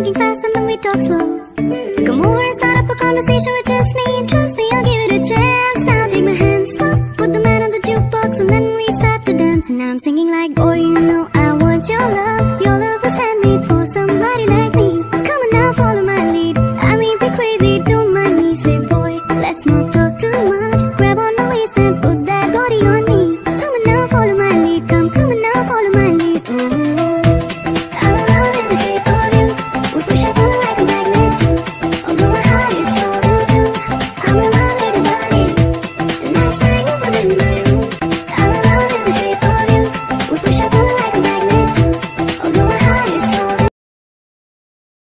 thinking fast and then we talk slow. Come over and start up a conversation with just me. Trust me, I'll give it a chance. Now take my hand, stop, put the man on the jukebox, and then we start to dance. And I'm singing like, oh, you know I want your love.